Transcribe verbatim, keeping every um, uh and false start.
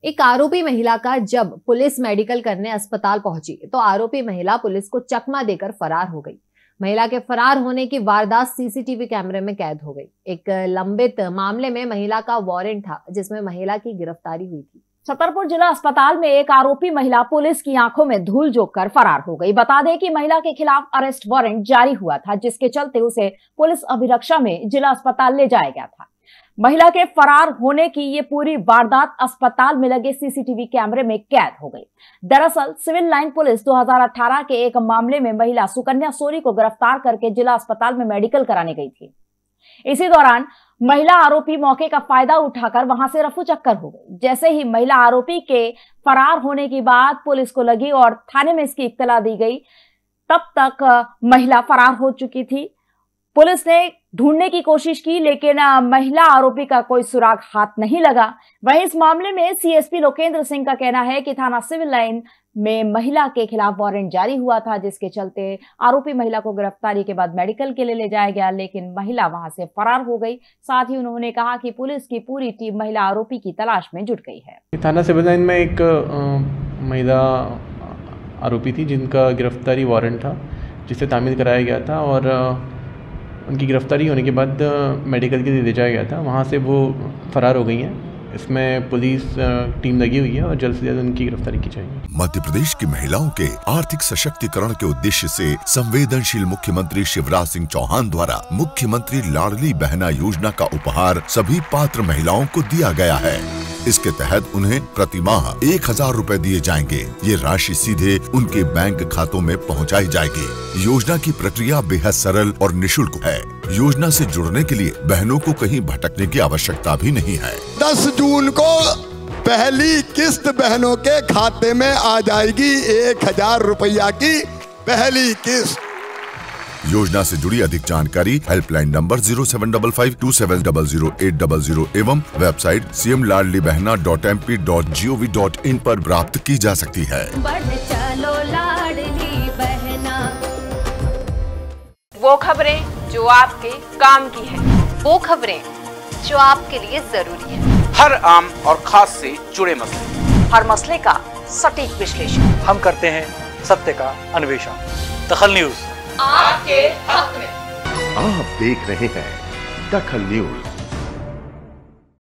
एक आरोपी महिला का जब पुलिस मेडिकल करने अस्पताल पहुंची तो आरोपी महिला पुलिस को चकमा देकर फरार हो गई। महिला के फरार होने की वारदात सीसीटीवी कैमरे में कैद हो गई। एक लंबित मामले में महिला का वारंट था जिसमें महिला की गिरफ्तारी हुई थी। छतरपुर जिला अस्पताल में एक आरोपी महिला पुलिस की आंखों में धूल झोंक कर फरार हो गई। बता दें कि महिला के खिलाफ अरेस्ट वारंट जारी हुआ था, जिसके चलते उसे पुलिस अभिरक्षा में जिला अस्पताल ले जाया गया था। महिला के फरार होने की ये पूरी वारदात अस्पताल में लगे सीसीटीवी कैमरे में कैद हो गई। दरअसल सिविल लाइन पुलिस दो हज़ार अठारह के एक मामले में महिला सुकन्या सोरी को गिरफ्तार करके जिला अस्पताल में मेडिकल कराने गई थी। इसी दौरान महिला आरोपी मौके का फायदा उठाकर वहां से रफू चक्कर हो गई। जैसे ही महिला आरोपी के फरार होने की बात पुलिस को लगी और थाने में इसकी इत्तला दी गई, तब तक महिला फरार हो चुकी थी। पुलिस ने ढूंढने की कोशिश की, लेकिन महिला आरोपी का कोई सुराग हाथ नहीं लगा। वहीं इस मामले में सीएसपी लोकेंद्र सिंह का कहना है कि थाना सिविल लाइन में महिला के खिलाफ वारंट जारी हुआ था, जिसके चलते आरोपी महिला को गिरफ्तारी के बाद मेडिकल के लिए ले जाया गया, लेकिन महिला वहां से फरार हो गई। साथ ही उन्होंने कहा कि पुलिस की पूरी टीम महिला आरोपी की तलाश में जुट गई है। थाना सिविल लाइन में एक महिला आरोपी थी जिनका गिरफ्तारी वारंट था, जिसे तामील कराया गया था और उनकी गिरफ्तारी होने के बाद मेडिकल के लिए ले जाया गया था। वहाँ से वो फरार हो गई हैं। इसमें पुलिस टीम लगी हुई है और जल्द से जल्द उनकी गिरफ्तारी की जाएगी। मध्य प्रदेश की महिलाओं के आर्थिक सशक्तिकरण के उद्देश्य से संवेदनशील मुख्यमंत्री शिवराज सिंह चौहान द्वारा मुख्यमंत्री लाडली बहना योजना का उपहार सभी पात्र महिलाओं को दिया गया है। इसके तहत उन्हें प्रति माह एक हजार रूपए दिए जाएंगे। ये राशि सीधे उनके बैंक खातों में पहुंचाई जाएगी। योजना की प्रक्रिया बेहद सरल और निशुल्क है। योजना से जुड़ने के लिए बहनों को कहीं भटकने की आवश्यकता भी नहीं है। दस जून को पहली किस्त बहनों के खाते में आ जाएगी। एक हजार रुपया की पहली किस्त। योजना से जुड़ी अधिक जानकारी helpline number zero seven double five two seven double zero eight double zero एवं website C M Ladli Behna dot M P dot G O V dot in पर प्राप्त की जा सकती है। बढ़ चलो लाडली बहना। वो खबरें जो आपके काम की है, वो खबरें जो आपके लिए जरूरी है। हर आम और खास से जुड़े मसले, हर मसले का सटीक विश्लेषण हम करते हैं। सत्य का अन्वेषण। दखल न्यूज आपके हक में। आप देख रहे हैं दखल न्यूज।